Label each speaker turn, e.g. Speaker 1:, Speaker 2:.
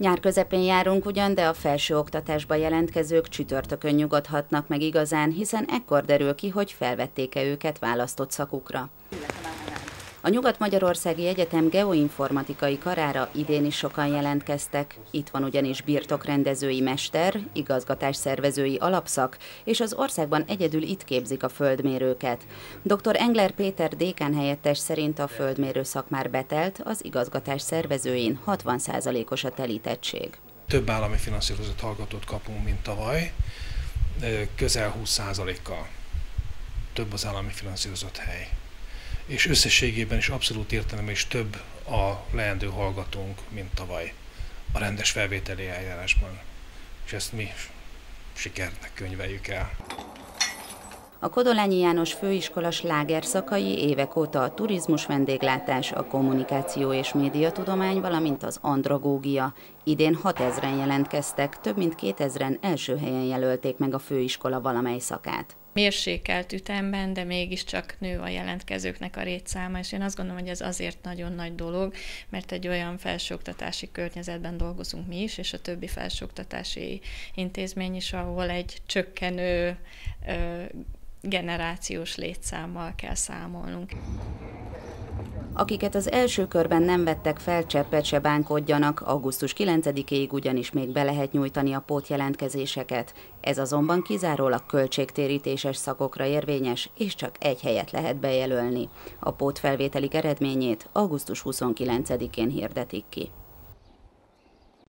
Speaker 1: Nyár közepén járunk ugyan, de a felsőoktatásba jelentkezők csütörtökön nyugodhatnak meg igazán, hiszen ekkor derül ki, hogy felvették-e őket választott szakukra. A Nyugat-Magyarországi Egyetem geoinformatikai karára idén is sokan jelentkeztek. Itt van ugyanis birtokrendezői mester, igazgatásszervezői alapszak, és az országban egyedül itt képzik a földmérőket. Dr. Engler Péter dékánhelyettes szerint a földmérő szak már betelt, az igazgatás szervezőin 60%-os a telítettség.
Speaker 2: Több állami finanszírozott hallgatót kapunk, mint tavaly, közel 20%-kal több az állami finanszírozott hely. És összességében is abszolút értelemben is több a leendő hallgatónk, mint tavaly a rendes felvételi eljárásban. És ezt mi sikernek könyveljük el.
Speaker 1: A Kodolányi János Főiskola slágerszakai évek óta a turizmus vendéglátás, a kommunikáció és médiatudomány, valamint az andragógia. Idén 6000-en jelentkeztek, több mint 2000-en első helyen jelölték meg a főiskola valamely szakát.
Speaker 3: Mérsékelt ütemben, de mégiscsak nő a jelentkezőknek a létszáma, és én azt gondolom, hogy ez azért nagyon nagy dolog, mert egy olyan felsőoktatási környezetben dolgozunk mi is, és a többi felsőoktatási intézmény is, ahol egy csökkenő generációs létszámmal kell számolnunk.
Speaker 1: Akiket az első körben nem vettek fel, cseppet se bánkodjanak, augusztus 9-éig ugyanis még be lehet nyújtani a pótjelentkezéseket. Ez azonban kizárólag költségtérítéses szakokra érvényes, és csak egy helyet lehet bejelölni. A pótfelvételik eredményét augusztus 29-én hirdetik ki.